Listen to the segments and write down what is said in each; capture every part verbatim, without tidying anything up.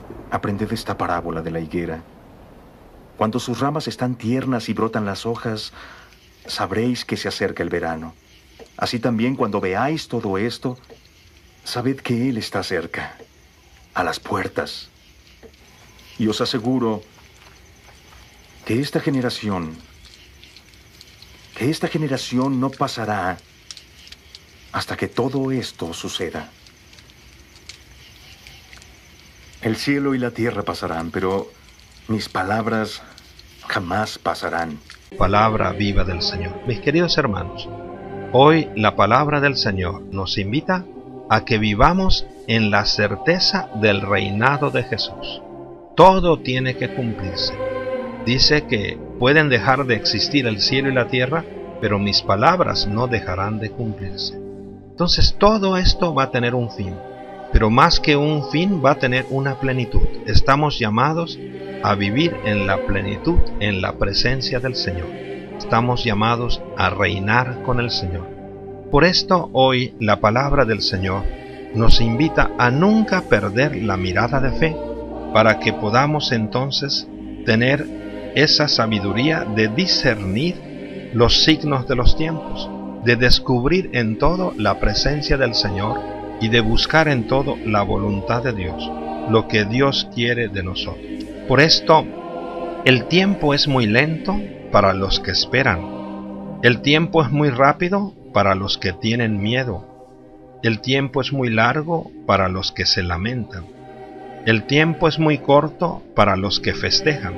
Aprended esta parábola de la higuera. Cuando sus ramas están tiernas y brotan las hojas, sabréis que se acerca el verano. Así también, cuando veáis todo esto, sabed que Él está cerca, a las puertas. Y os aseguro que esta generación, que esta generación no pasará hasta que todo esto suceda. El cielo y la tierra pasarán, pero mis palabras jamás pasarán. Palabra viva del Señor. Mis queridos hermanos, hoy la palabra del Señor nos invita a que vivamos en la certeza del reinado de Jesús. Todo tiene que cumplirse. Dice que pueden dejar de existir el cielo y la tierra, pero mis palabras no dejarán de cumplirse. Entonces todo esto va a tener un fin. Pero más que un fin, va a tener una plenitud. Estamos llamados a vivir en la plenitud, en la presencia del Señor. Estamos llamados a reinar con el Señor. Por esto, hoy, la palabra del Señor nos invita a nunca perder la mirada de fe, para que podamos entonces tener esa sabiduría de discernir los signos de los tiempos, de descubrir en todo la presencia del Señor, y de buscar en todo la voluntad de Dios, lo que Dios quiere de nosotros. Por esto, el tiempo es muy lento para los que esperan. El tiempo es muy rápido para los que tienen miedo. El tiempo es muy largo para los que se lamentan. El tiempo es muy corto para los que festejan.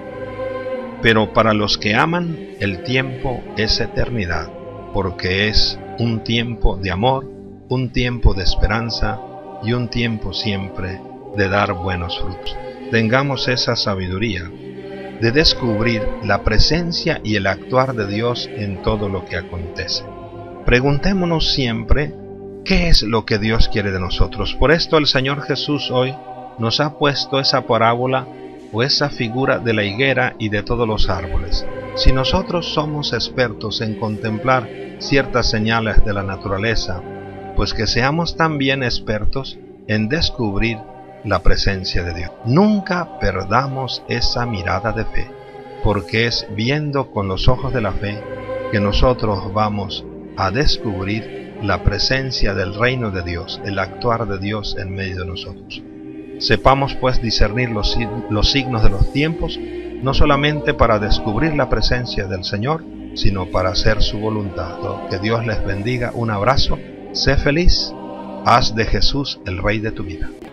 Pero para los que aman, el tiempo es eternidad, porque es un tiempo de amor, un tiempo de esperanza y un tiempo siempre de dar buenos frutos. Tengamos esa sabiduría de descubrir la presencia y el actuar de Dios en todo lo que acontece. Preguntémonos siempre qué es lo que Dios quiere de nosotros. Por esto el Señor Jesús hoy nos ha puesto esa parábola o esa figura de la higuera y de todos los árboles. Si nosotros somos expertos en contemplar ciertas señales de la naturaleza, pues que seamos también expertos en descubrir la presencia de Dios. Nunca perdamos esa mirada de fe, porque es viendo con los ojos de la fe que nosotros vamos a descubrir la presencia del reino de Dios, el actuar de Dios en medio de nosotros. Sepamos pues discernir los, los signos de los tiempos, no solamente para descubrir la presencia del Señor, sino para hacer su voluntad. Que Dios les bendiga. Un abrazo. Sé feliz, haz de Jesús el Rey de tu vida.